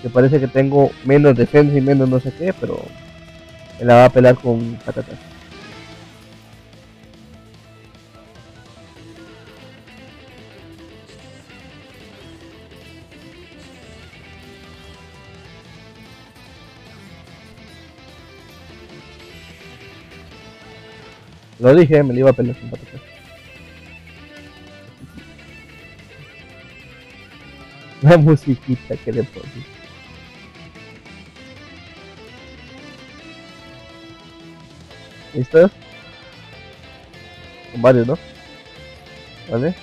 Que parece que tengo menos defensa y menos no sé qué, pero me la va a pelar con patatas. Lo dije, me la iba a pelar con patatas. La musiquita que le puse. ¿Listos? Con varios, ¿no? ¿Vale?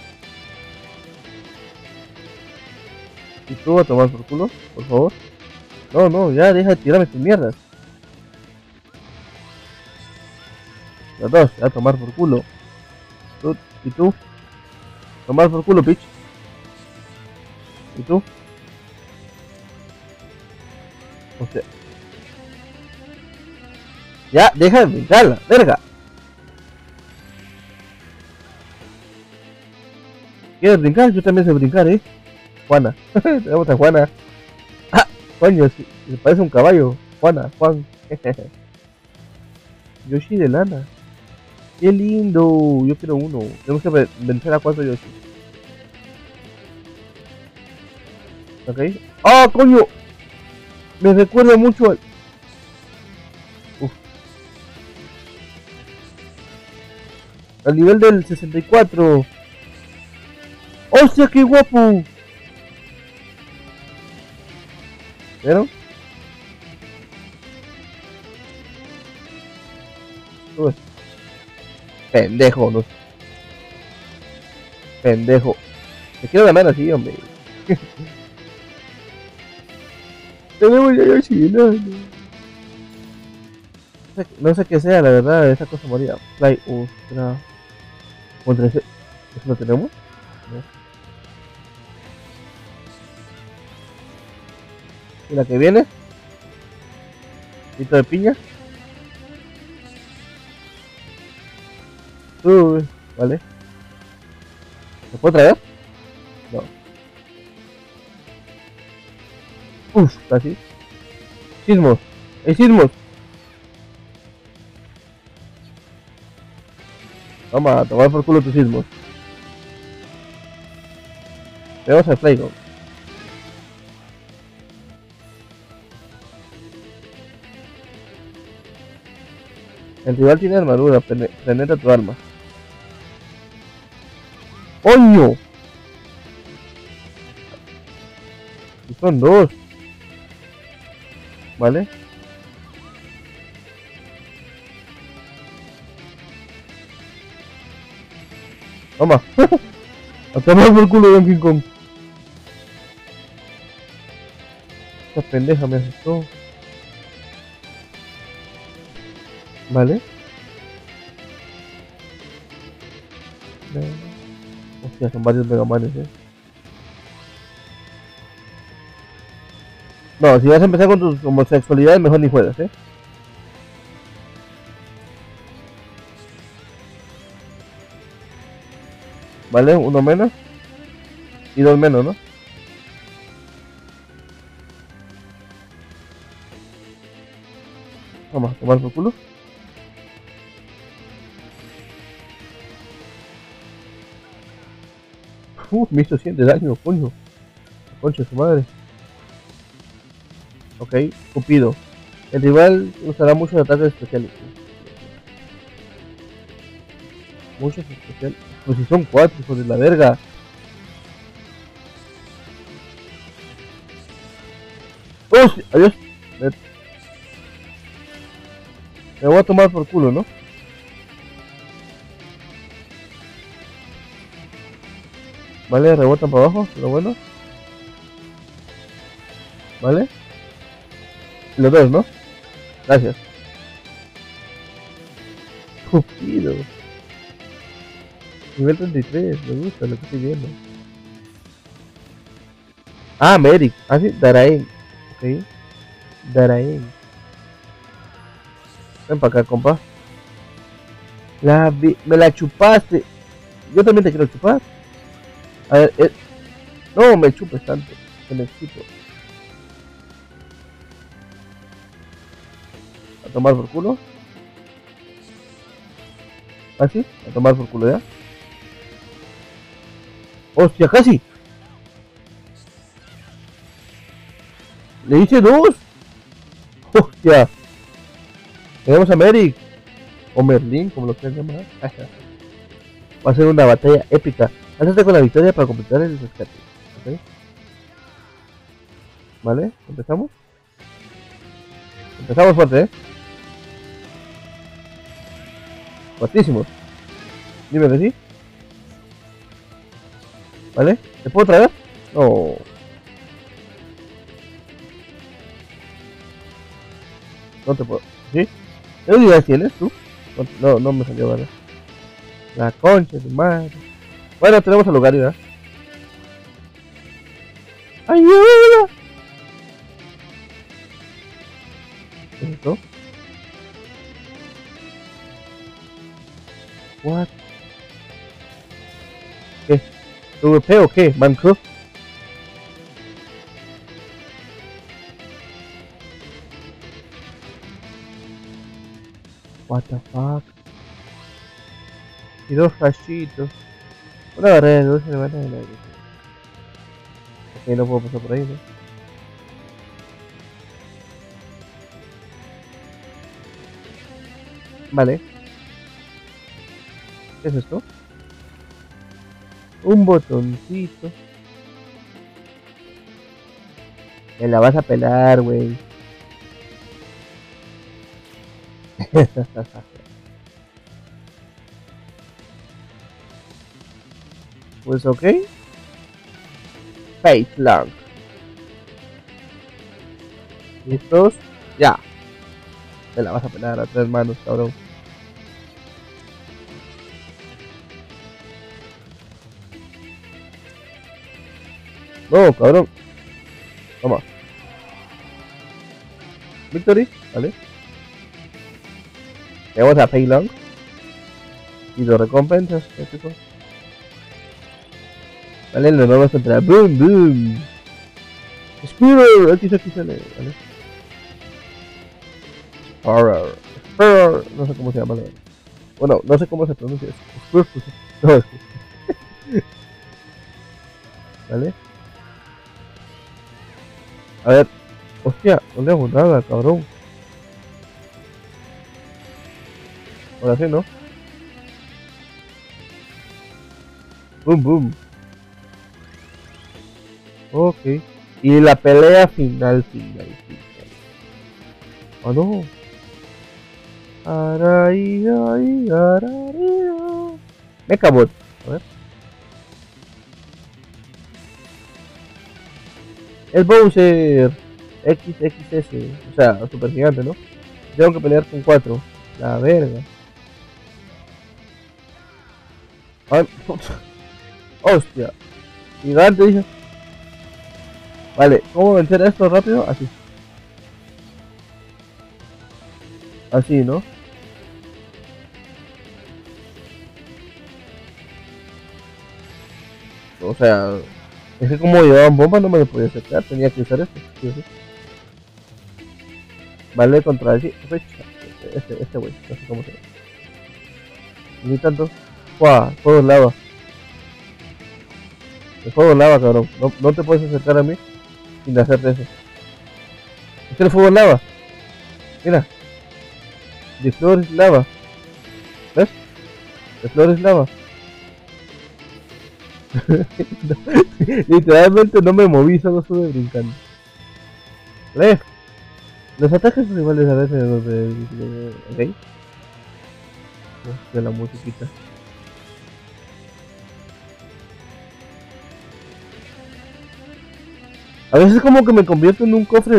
¿Y tú a tomar por culo? Por favor. No, no, ya deja de tirarme tus mierdas. Los dos, a tomar por culo. Tú, ¿y tú? Tomar por culo, bitch. ¿Y tú? O sea. Ya, deja de brincarla, verga. ¿Quieres brincar? Yo también sé brincar, Juana. Tenemos a Juana. Ah, coño, si, me parece un caballo. Juana, Juan. Yoshi de lana. Qué lindo. Yo quiero uno. Tenemos que vencer a 4 Yoshi. Ok. ¡Ah, coño! Me recuerda mucho al... Uf. Al nivel del 64. ¡Hostia, qué guapo! ¿Vieron? Uy. Pendejo, no. Pendejo. Te quiero ganar así, hombre. Tenemos ya Yoshi, no. No sé qué sea, la verdad, esa cosa moría. Fly, ostras. ¿Contra ese? ¿Eso lo tenemos? No. ¿Y la que viene? ¿Pito de piña? Vale. ¿Me puedo traer? No. Uf, casi. Sismos. ¡Hay sismos! Toma, a tomar por culo tus sismos. Vamos al Flygon. El rival tiene armadura, penetra tu arma. ¡Coño! Y son dos. ¿Vale? Toma. A tomar por culo Donkey Kong. Esta pendeja me asustó. ¿Vale? Hostia, son varios Megamanes, No, si vas a empezar con tus homosexualidades, mejor ni juegas, ¿Vale? Uno menos. Y dos menos, ¿no? Vamos a tomar por culo. Me hizo 100 de daño, coño. Concha de su madre. Ok, Cupido. El rival usará muchos ataques especiales. Muchos especiales. Pues si son 4, hijos de la verga. ¡Hostia! Adiós. Me voy a tomar por culo, ¿no? Vale, rebotan para abajo, pero bueno. Vale. Los dos, ¿no? Gracias. Cupido. Nivel 33, me gusta lo que estoy viendo. Ah, Merrick. Ah, sí, Daraen. Ok. Daraen. Ven para acá, compa. Me la chupaste. Yo también te quiero chupar. A ver, no me chupes tanto. Que me quito. tomar por culo. Así, a tomar por culo ya. Hostia, casi. Le hice dos. Hostia. Tenemos a Merrick. O Merlin, como lo quieran llamar. Va a ser una batalla épica. Hazte con la victoria para completar el rescate. ¿Okay? ¿Vale? ¿Empezamos? Empezamos fuerte, Fuertísimos. Dime que sí. ¿Vale? ¿Te puedo traer? No. No te puedo. ¿Sí? ¿Qué unidad tienes tú? No, no me salió, ¿vale? La concha de madre. Bueno, tenemos al lugar ya. ¡Ayuda! ¿Qué es esto? What? ¿Qué? ¿Europeo o qué? ¿Manco? What the fuck? Y dos flashitos. Una barrera de luz se le van a el aire. Ok, no puedo pasar por ahí, ¿no? Vale. ¿Qué es esto? Un botoncito. Me la vas a pelar, güey. Pues ok. Face Long. ¿Listos? Ya. Me la vas a pelar a 3 manos, cabrón. No, cabrón. Toma. Victory, ¿vale? Tenemos a Fei Long. Y dos recompensas, chicos. Vale, nos vamos a entrar. Boom, boom. Spiro, aquí sale, ¿vale? Horror. Horror. No sé cómo se llama. Bueno, no sé cómo se pronuncia. No, ¿vale? A ver. Hostia, no le hago nada, cabrón. Ahora sí, ¿no? Boom, boom. Ok. Y la pelea final. Oh no. Mechabot. A ver. El Bowser XXS. O sea, super gigante, ¿no? Tengo que pelear con 4. La verga. Ay, hostia. Gigante, dije. Vale, ¿cómo vencer esto rápido? Así. Así, ¿no? O sea, es que como llevaban bombas no me lo podía acercar, tenía que usar esto. ¿Sí? Vale, contra el este güey, no sé cómo se llama. Ni tanto. ¡Fua! Fuego lava. El fuego lava, cabrón. No te puedes acercar a mí sin hacerte eso. ¿Es el fuego lava? Mira. De flores lava. ¿Ves? De flores lava. Literalmente no me moví, solo estuve brincando. Left. Los ataques rivales a veces ok. De la musiquita. A veces como que me convierto en un cofre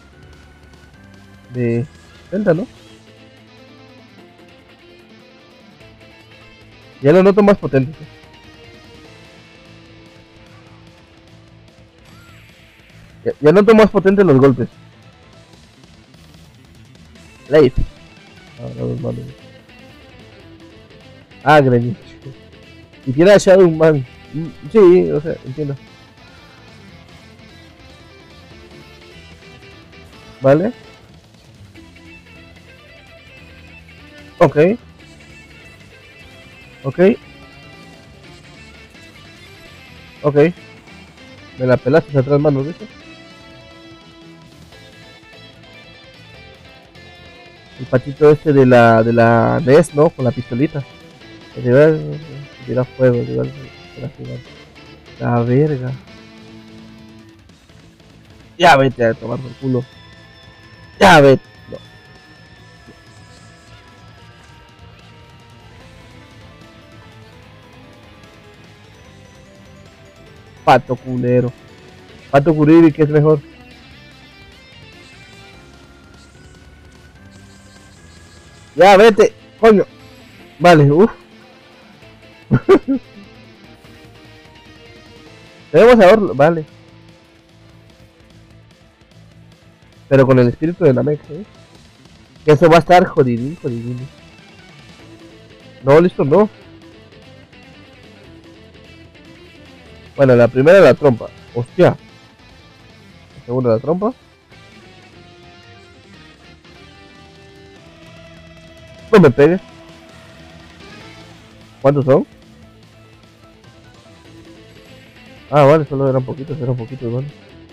de Zelda, ¿no? Ya lo noto más potente. Ya noto más potente los golpes. Life. Ahora los malos. Ah, Greninja. Y tiene a Shadow Man. Sí, o sea, entiendo. ¿Vale? Ok, ok, ok. Me la pelaste a 3 manos, ¿viste? El patito este de la NES, ¿no? Con la pistolita. Que tira fuego, la verga. Ya vete a tomar por culo. Ya vete. No. Pato culero. Pato Curiri, que es mejor. Ya vete, coño. Vale, uff. Tenemos a Orlo, vale. Pero con el espíritu de Namek, ¿eh? Que eso va a estar jodidín, jodidín. No, listo, no. Bueno, la primera la trompa. Hostia. La segunda la trompa. No me pegues. ¿Cuántos son? Ah, vale, solo eran poquitos, vale.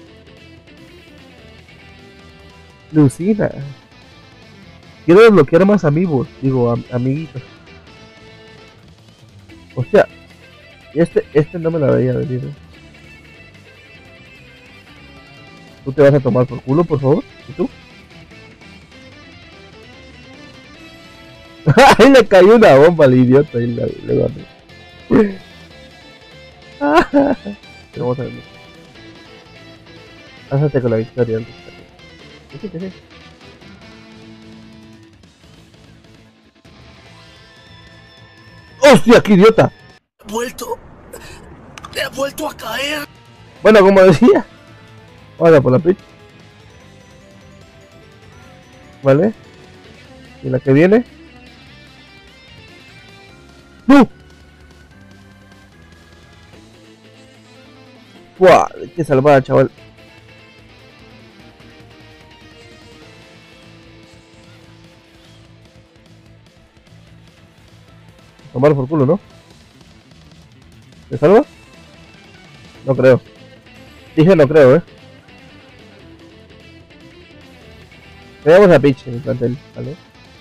Lucina. Quiero desbloquear más amigos, digo, amiguitos. Hostia, este no me la veía venir. ¿Tú te vas a tomar por culo, por favor? ¿Y tú? Ahí le cayó una bomba al idiota y le gané. Vamos a ver. Pásate con la victoria antes. ¿Qué sí? ¡Hostia, qué idiota! Te ha vuelto a caer. Bueno, como decía. Vamos a por la pitch. ¿Vale? ¿Y la que viene? ¡No! ¡Buah! ¡Qué salvada, chaval! Tomar por culo, ¿no? ¿Te salva? No creo. Dije no creo, Veamos a Peach en el plantel, ¿vale?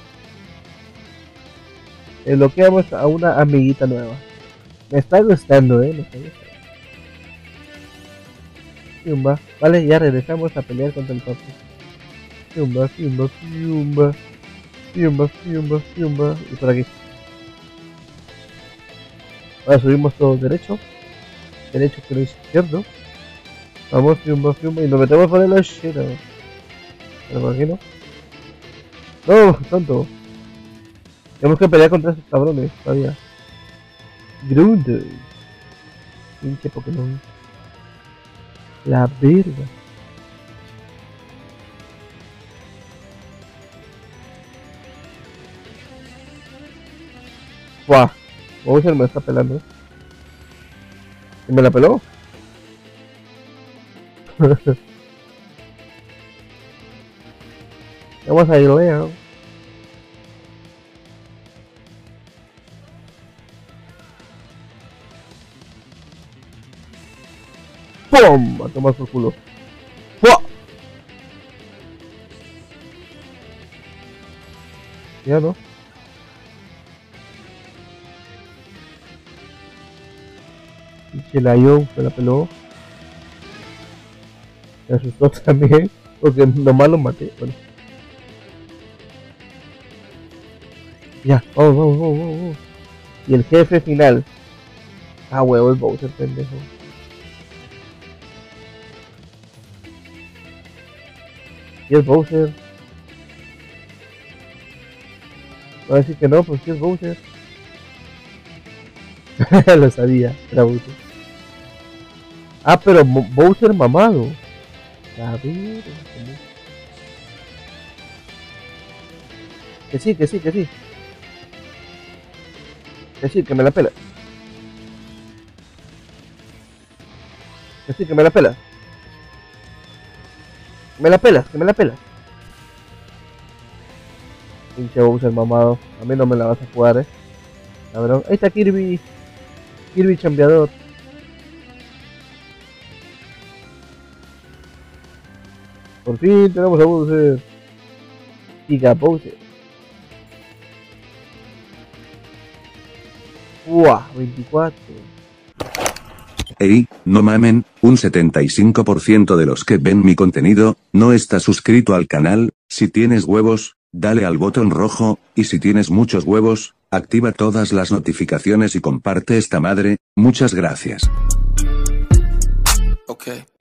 Desbloqueamos a una amiguita nueva. Me está gustando, Me está gustando. Fiumba. Vale, ya regresamos a pelear contra el papi. Fiumba. Y por aquí. Ahora subimos todos derecho. Derecho, pero izquierdo. Vamos, Fiumba. Y nos metemos por el Oshiro. Pero por aquí no. No, tonto. Tenemos que pelear contra esos cabrones todavía. Grundle. Pinche Pokémon. La verga. Buah. Bowser me está pelando. ¿Y me la peló? Vamos a ir lejos. ¡Pum! A tomar por culo. ¡Buah! Ya no. Y la Ion se la peló. Me asustó también. Porque nomás lo maté. Bueno. Ya, vamos. Y el jefe final. Ah, huevo, el Bowser, pendejo. Y es Bowser. Va a decir que no, pues sí es Bowser. Lo sabía, era Bowser. Ah, pero Bowser mamado. A ver. Que sí. Que sí, que me la pela. Que sí, que me la pela. Que me la pelas. Pinche Bowser mamado. A mí no me la vas a jugar, cabrón. Ahí está Kirby. Kirby chambeador. Por fin tenemos a Bowser. Giga Bowser. ¡Uah! 24. Ey, no mamen, un 75% de los que ven mi contenido, no está suscrito al canal. Si tienes huevos, dale al botón rojo, y si tienes muchos huevos, activa todas las notificaciones y comparte esta madre. Muchas gracias. Okay.